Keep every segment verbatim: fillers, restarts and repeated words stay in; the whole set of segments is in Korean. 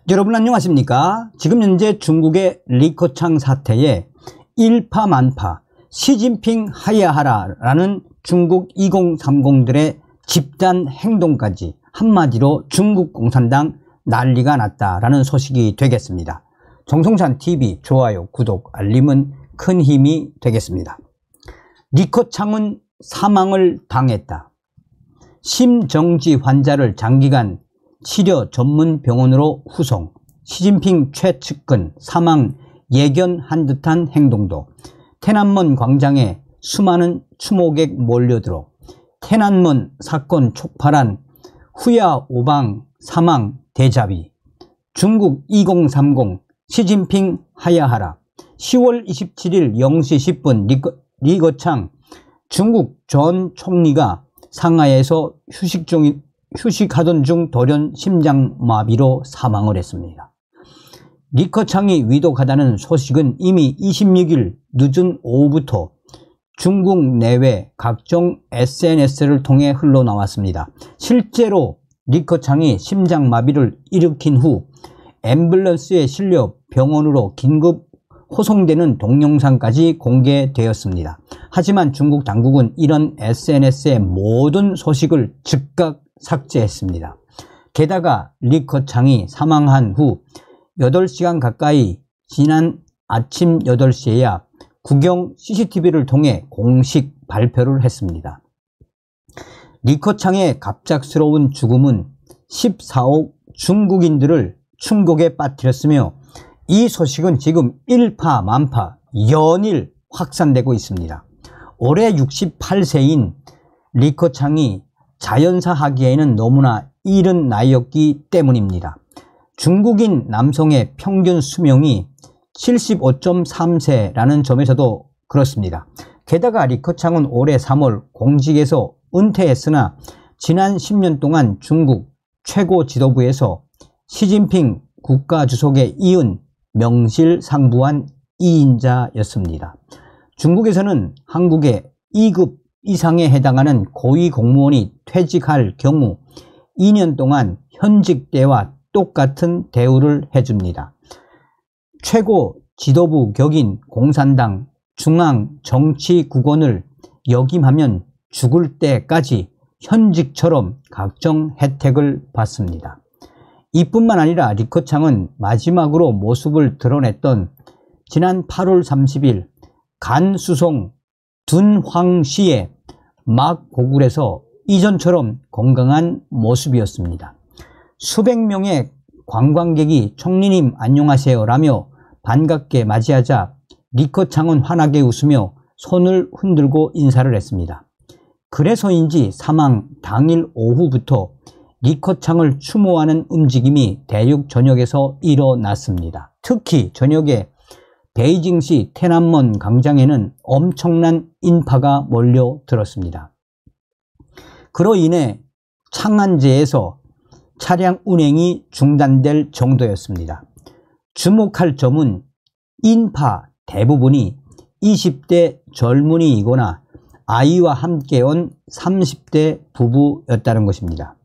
여러분 안녕하십니까? 지금 현재 중국의 리커창 사태에 일파만파 시진핑 하야하라 라는 중국 이공삼공들의 집단 행동까지 한마디로 중국 공산당 난리가 났다라는 소식이 되겠습니다. 정성찬티비 좋아요, 구독, 알림은 큰 힘이 되겠습니다. 리커창은 사망을 당했다. 심정지 환자를 장기간 치료 전문 병원으로 후송, 시진핑 최측근 사망 예견한 듯한 행동도,天安문 광장에 수많은 추모객 몰려들어天安문 사건 촉발한 후야 오방 사망 대자비, 중국 이공삼공 시진핑 하야하라, 시월 이십칠일 영 시 십 분 리거, 리거창 중국 전 총리가 상하이에서 휴식 중인 휴식하던 중 돌연 심장마비로 사망을 했습니다. 리커창이 위독하다는 소식은 이미 이십육일 늦은 오후부터 중국 내외 각종 에스엔에스를 통해 흘러나왔습니다. 실제로 리커창이 심장마비를 일으킨 후 앰뷸런스에 실려 병원으로 긴급 호송되는 동영상까지 공개되었습니다. 하지만 중국 당국은 이런 에스엔에스의 모든 소식을 즉각 삭제했습니다. 게다가 리커창이 사망한 후 여덟 시간 가까이 지난 아침 여덟 시에야 국영 씨씨티비를 통해 공식 발표를 했습니다. 리커창의 갑작스러운 죽음은 십사억 중국인들을 충격에 빠뜨렸으며 이 소식은 지금 일파만파 연일 확산되고 있습니다. 올해 육십팔 세인 리커창이 자연사 하기에는 너무나 이른 나이였기 때문입니다. 중국인 남성의 평균 수명이 칠십오 점 삼 세라는 점에서도 그렇습니다. 게다가 리커창은 올해 삼월 공직에서 은퇴했으나 지난 십 년 동안 중국 최고 지도부에서 시진핑 국가주석에 이은 명실상부한 이인자였습니다. 중국에서는 한국의 이 급 이상에 해당하는 고위 공무원이 퇴직할 경우 이 년 동안 현직 때와 똑같은 대우를 해줍니다. 최고 지도부 격인 공산당 중앙정치국원을 역임하면 죽을 때까지 현직처럼 각종 혜택을 받습니다. 이뿐만 아니라 리커창은 마지막으로 모습을 드러냈던 지난 팔월 삼십일 간수송 둔황시의 막 고굴에서 이전처럼 건강한 모습이었습니다. 수백 명의 관광객이 총리님 안녕하세요 라며 반갑게 맞이하자 리커창은 환하게 웃으며 손을 흔들고 인사를 했습니다. 그래서인지 사망 당일 오후부터 리커창을 추모하는 움직임이 대륙 전역에서 일어났습니다. 특히 저녁에 베이징시天安문 광장에는 엄청난 인파가 몰려들었습니다. 그로 인해 창안제에서 차량 운행이 중단될 정도였습니다. 주목할 점은 인파 대부분이 이십 대 젊은이이거나 아이와 함께 온 삼십 대 부부였다는 것입니다.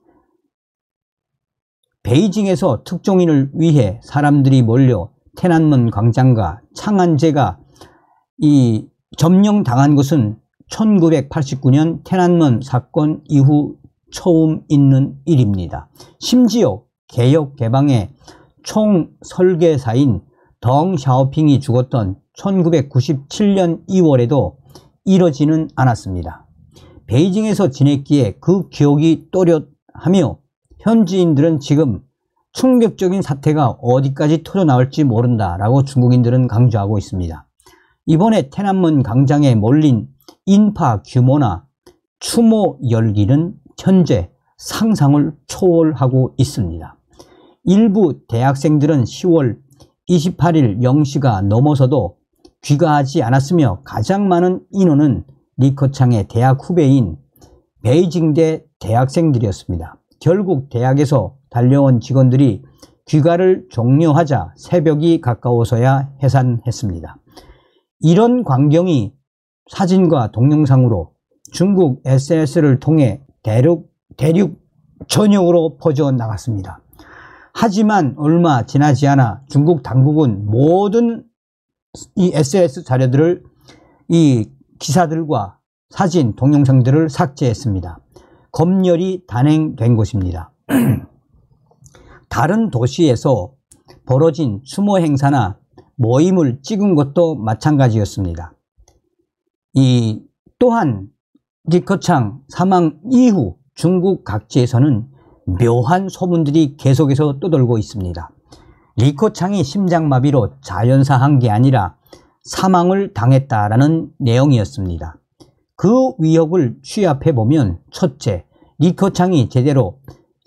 베이징에서 특종인을 위해 사람들이 몰려天安문 광장과 창안제가 이 점령당한 것은 천구백팔십구 년天安문 사건 이후 처음 있는 일입니다. 심지어 개혁 개방의 총 설계사인 덩 샤오핑이 죽었던 천구백구십칠 년 이월에도 이러지는 않았습니다. 베이징에서 지냈기에 그 기억이 또렷하며 현지인들은 지금 충격적인 사태가 어디까지 터져나올지 모른다라고 중국인들은 강조하고 있습니다. 이번에天安문 광장에 몰린 인파 규모나 추모 열기는 현재 상상을 초월하고 있습니다. 일부 대학생들은 시월 이십팔일 영 시가 넘어서도 귀가하지 않았으며 가장 많은 인원은 리커창의 대학 후배인 베이징대 대학생들이었습니다. 결국 대학에서 달려온 직원들이 귀가를 종료하자 새벽이 가까워서야 해산했습니다. 이런 광경이 사진과 동영상으로 중국 에스엔에스를 통해 대륙, 대륙 전역으로 퍼져나갔습니다. 하지만 얼마 지나지 않아 중국 당국은 모든 이 에스엔에스 자료들을, 이 기사들과 사진, 동영상들을 삭제했습니다. 검열이 단행된 것입니다. 다른 도시에서 벌어진 추모 행사나 모임을 찍은 것도 마찬가지였습니다. 이 또한 리커창 사망 이후 중국 각지에서는 묘한 소문들이 계속해서 떠돌고 있습니다. 리커창이 심장마비로 자연사한 게 아니라 사망을 당했다라는 내용이었습니다. 그 위협을 취합해보면, 첫째, 리커창이 제대로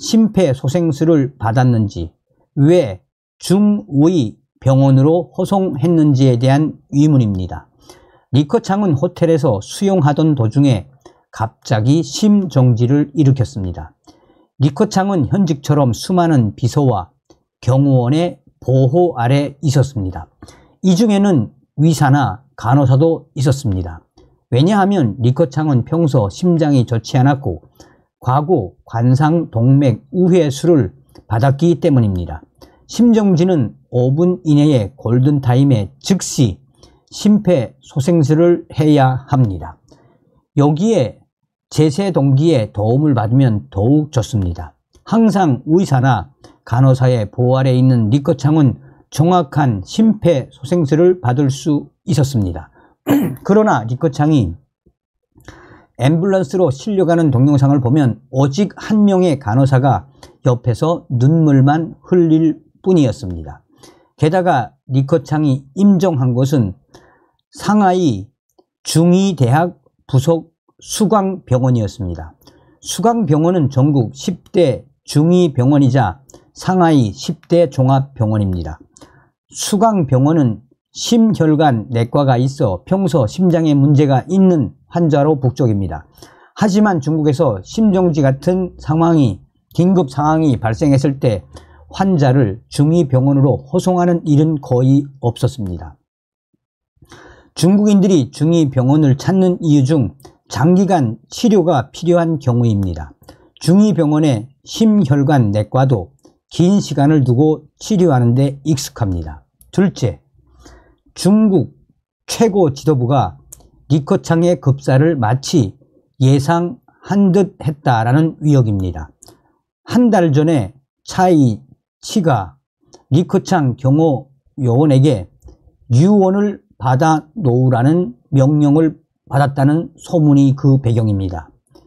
심폐소생술을 받았는지, 왜 중의 병원으로 호송했는지에 대한 의문입니다. 리커창은 호텔에서 수용하던 도중에 갑자기 심정지를 일으켰습니다. 리커창은 현직처럼 수많은 비서와 경호원의 보호 아래 있었습니다. 이 중에는 의사나 간호사도 있었습니다. 왜냐하면 리커창은 평소 심장이 좋지 않았고 과거 관상동맥 우회수를 받았기 때문입니다. 심정지는 오 분 이내에 골든타임에 즉시 심폐소생술을 해야 합니다. 여기에 제세동기의 도움을 받으면 더욱 좋습니다. 항상 의사나 간호사의 보호 아래 있는 리커창은 정확한 심폐소생술을 받을 수 있었습니다. 그러나 리커창이 앰뷸런스로 실려가는 동영상을 보면 오직 한 명의 간호사가 옆에서 눈물만 흘릴 뿐이었습니다. 게다가 리커창이 임종한 것은 상하이 중의대학 부속 수광병원이었습니다. 수광병원은 전국 십 대 중의병원이자 상하이 십 대 종합병원입니다. 수광병원은 심혈관 내과가 있어 평소 심장에 문제가 있는 환자로 북적입니다. 하지만 중국에서 심정지 같은 상황이, 긴급 상황이 발생했을 때 환자를 중의병원으로 호송하는 일은 거의 없었습니다. 중국인들이 중의병원을 찾는 이유 중 장기간 치료가 필요한 경우입니다. 중의병원의 심혈관 내과도 긴 시간을 두고 치료하는 데 익숙합니다. 둘째, 중국 최고 지도부가 리커창의 급사를 마치 예상한 듯 했다라는 의혹입니다. 한 달 전에 차이 치가 리커창 경호 요원에게 유언을 받아 놓으라는 명령을 받았다는 소문이 그 배경입니다.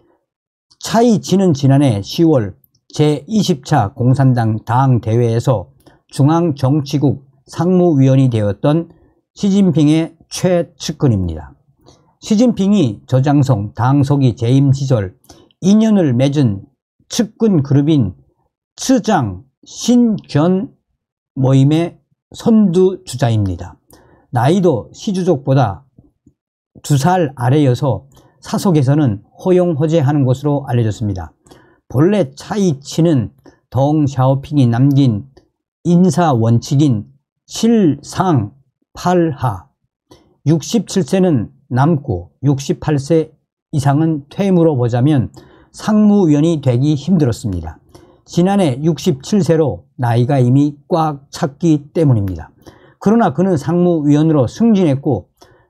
차이 치는 지난해 시월 제이십 차 공산당 당대회에서 중앙정치국 상무위원이 되었던 시진핑의 최측근입니다. 시진핑이 저장성 당서기 재임 시절 인연을 맺은 측근 그룹인 츠장 신견 모임의 선두주자입니다. 나이도 시주족보다 두 살 아래여서 사석에서는 호용호재하는 것으로 알려졌습니다. 본래 차이치는 덩샤오핑이 남긴 인사 원칙인 칠 상 팔 하, 육십칠 세는 남고 육십팔 세 이상은 퇴임으로 보자면 상무위원이 되기 힘들었습니다. 지난해 육십칠 세로 나이가 이미 꽉 찼기 때문입니다. 그러나 그는 상무위원으로 승진했고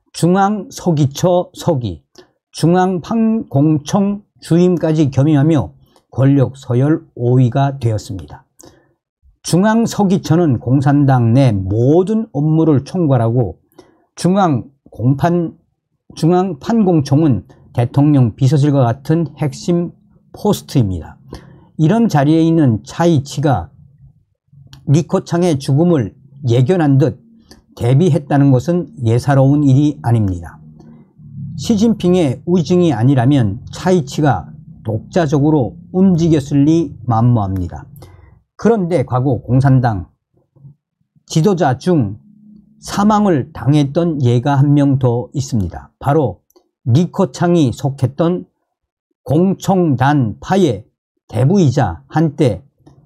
중앙서기처 서기, 중앙판공청 주임까지 겸임하며 권력 서열 오 위가 되었습니다. 중앙서기처는 공산당 내 모든 업무를 총괄하고 중앙공판, 중앙판공청은 대통령 비서실과 같은 핵심 포스트입니다. 이런 자리에 있는 차이치가 리커창의 죽음을 예견한 듯 대비했다는 것은 예사로운 일이 아닙니다. 시진핑의 의중이 아니라면 차이치가 독자적으로 움직였을 리 만무합니다. 그런데 과거 공산당 지도자 중 사망을 당했던 예가 한 명 더 있습니다. 바로 리커창이 속했던 공청단파의 대부이자 한때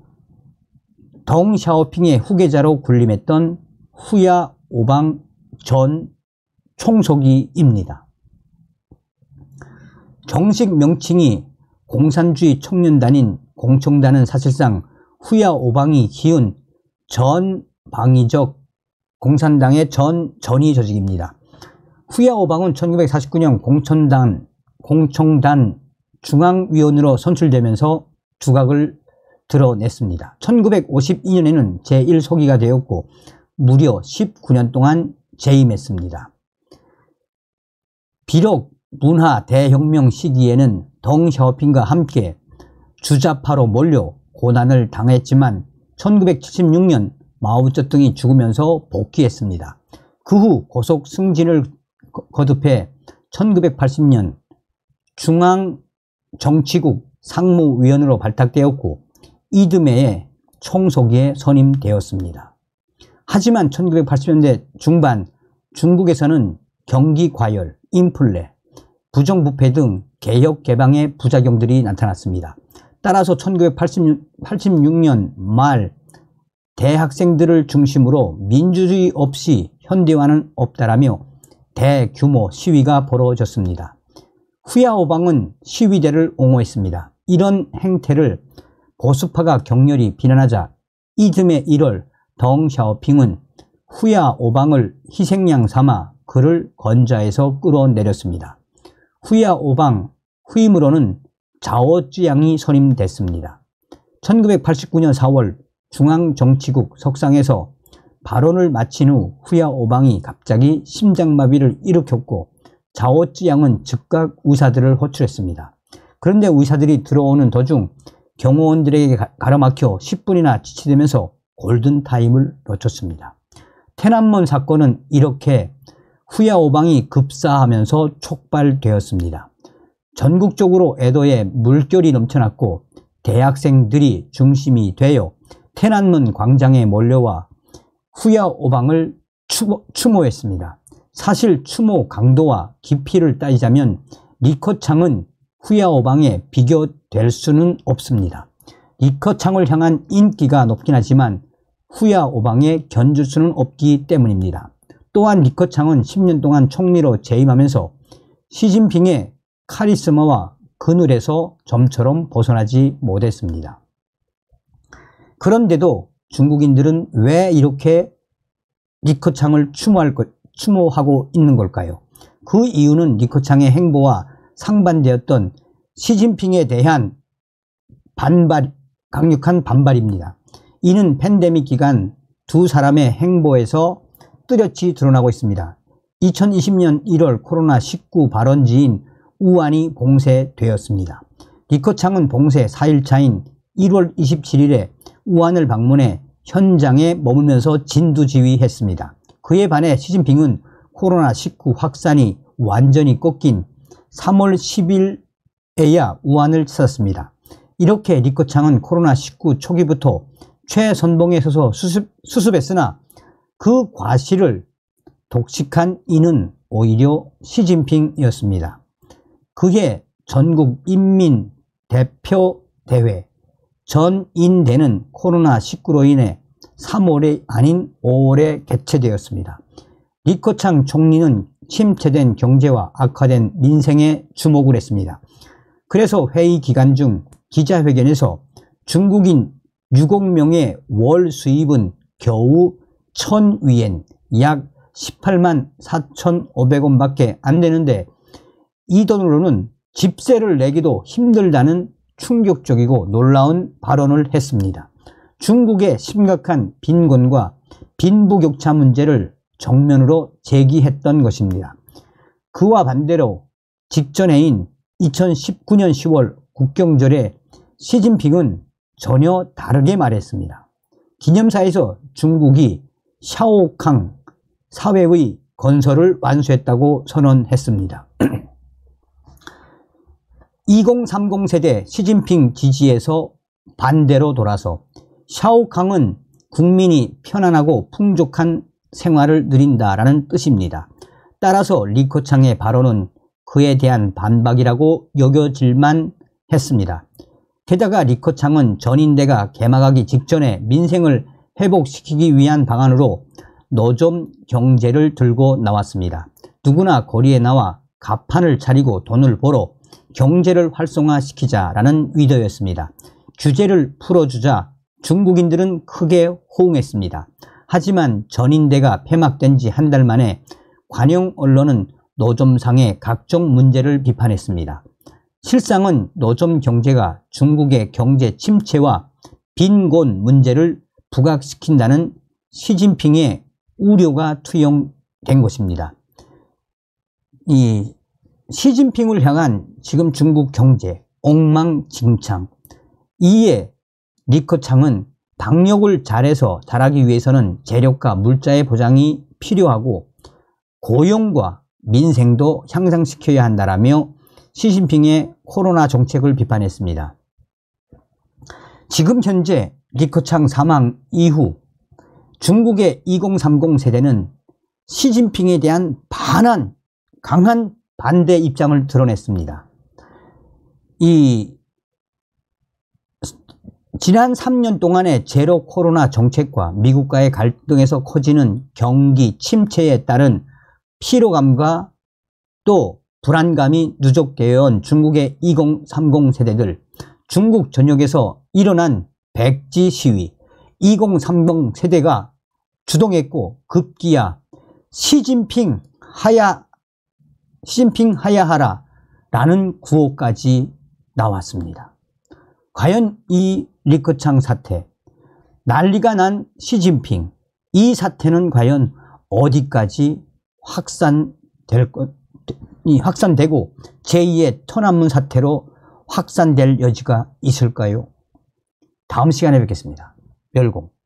덩샤오핑의 후계자로 군림했던 후야 오방 전 총서기입니다. 정식 명칭이 공산주의 청년단인 공청단은 사실상 후야 오방이 키운 전방위적 공산당의 전 전위 조직입니다. 후야 오방은 천구백사십구 년 공천단, 공청단 중앙위원으로 선출되면서 두각을 드러냈습니다. 천구백오십이 년에는 제일 소기가 되었고 무려 십구 년 동안 재임했습니다. 비록 문화 대혁명 시기에는 덩샤오핑과 함께 주자파로 몰려 고난을 당했지만 천구백칠십육 년 마오쩌둥이 죽으면서 복귀했습니다. 그 후 고속 승진을 거듭해 천구백팔십 년 중앙정치국 상무위원으로 발탁되었고 이듬해에 총소기에 선임되었습니다. 하지만 천구백팔십 년대 중반 중국에서는 경기 과열, 인플레, 부정부패 등 개혁 개방의 부작용들이 나타났습니다. 따라서 천구백팔십육 년 말 대학생들을 중심으로 민주주의 없이 현대화는 없다라며 대규모 시위가 벌어졌습니다. 후야 오방은 시위대를 옹호했습니다. 이런 행태를 보수파가 격렬히 비난하자 이듬해 일월 덩샤오핑은 후야 오방을 희생양 삼아 그를 건자에서 끌어내렸습니다. 후야 오방 후임으로는 자오쯔양이 선임됐습니다. 천구백팔십구 년 사월 중앙정치국 석상에서 발언을 마친 후 후야 오방이 갑자기 심장마비를 일으켰고 자오쯔양은 즉각 의사들을 호출했습니다. 그런데 의사들이 들어오는 도중 경호원들에게 가로막혀 십 분이나 지체되면서 골든타임을 놓쳤습니다.天安문 사건은 이렇게 후야 오방이 급사하면서 촉발되었습니다. 전국적으로 애도에 물결이 넘쳐났고 대학생들이 중심이 되어天安문 광장에 몰려와 후야 오방을 추모, 추모했습니다. 사실 추모 강도와 깊이를 따지자면 리커창은 후야 오방에 비교될 수는 없습니다. 리커창을 향한 인기가 높긴 하지만 후야 오방에 견줄 수는 없기 때문입니다. 또한 리커창은 십 년 동안 총리로 재임하면서 시진핑의 카리스마와 그늘에서 점처럼 벗어나지 못했습니다. 그런데도 중국인들은 왜 이렇게 리커창을 추모할 것, 추모하고 있는 걸까요? 그 이유는 리커창의 행보와 상반되었던 시진핑에 대한 반발, 강력한 반발입니다. 이는 팬데믹 기간 두 사람의 행보에서 뚜렷이 드러나고 있습니다. 이천이십 년 일월 코로나 십구 발원지인 우한이 봉쇄되었습니다. 리커창은 봉쇄 사 일차인 일월 이십칠일에 우한을 방문해 현장에 머물면서 진두지휘했습니다. 그에 반해 시진핑은 코로나 십구 확산이 완전히 꺾인 삼월 십일에야 우한을 찾았습니다. 이렇게 리커창은 코로나 십구 초기부터 최선봉에 서서 수습, 수습했으나 그 과실을 독식한 이는 오히려 시진핑이었습니다. 그해 전국 인민대표대회 전인대는 코로나 십구로 인해 삼월에 아닌 오월에 개최되었습니다. 리커창 총리는 침체된 경제와 악화된 민생에 주목을 했습니다. 그래서 회의 기간 중 기자회견에서 중국인 육억 명의 월 수입은 겨우 천 위엔 약 십팔만 사천오백 원 밖에 안 되는데 이 돈으로는 집세를 내기도 힘들다는 충격적이고 놀라운 발언을 했습니다. 중국의 심각한 빈곤과 빈부격차 문제를 정면으로 제기했던 것입니다. 그와 반대로 직전해인 이천십구 년 시월 국경절에 시진핑은 전혀 다르게 말했습니다. 기념사에서 중국이 샤오캉 사회의 건설을 완수했다고 선언했습니다. 이공삼공 세대 시진핑 지지에서 반대로 돌아서 샤오캉은 국민이 편안하고 풍족한 생활을 누린다라는 뜻입니다. 따라서 리커창의 발언은 그에 대한 반박이라고 여겨질만 했습니다. 게다가 리커창은 전인대가 개막하기 직전에 민생을 회복시키기 위한 방안으로 노점 경제를 들고 나왔습니다. 누구나 거리에 나와 가판을 차리고 돈을 벌어 경제를 활성화시키자라는 의도였습니다. 규제를 풀어주자 중국인들은 크게 호응했습니다. 하지만 전인대가 폐막된 지 한 달 만에 관영 언론은 노점상의 각종 문제를 비판했습니다. 실상은 노점 경제가 중국의 경제 침체와 빈곤 문제를 부각시킨다는 시진핑의 우려가 투영된 것입니다. 이 시진핑을 향한 지금 중국 경제 엉망진창, 이에 리커창은 방역을 잘해서 잘하기 위해서는 재력과 물자의 보장이 필요하고 고용과 민생도 향상시켜야 한다라며 시진핑의 코로나 정책을 비판했습니다. 지금 현재 리커창 사망 이후 중국의 이공삼공 세대는 시진핑에 대한 반한, 강한 반대 입장을 드러냈습니다. 이 지난 삼 년 동안의 제로 코로나 정책과 미국과의 갈등에서 커지는 경기 침체에 따른 피로감과 또 불안감이 누적되어 온 중국의 이공삼공 세대들, 중국 전역에서 일어난 백지 시위, 이공삼공 세대가 주동했고 급기야 시진핑 하야 시진핑 하야하라 라는 구호까지 나왔습니다. 과연 이 리커창 사태, 난리가 난 시진핑, 이 사태는 과연 어디까지 확산될 것, 확산되고 제이의 천안문 사태로 확산될 여지가 있을까요? 다음 시간에 뵙겠습니다. 멸공.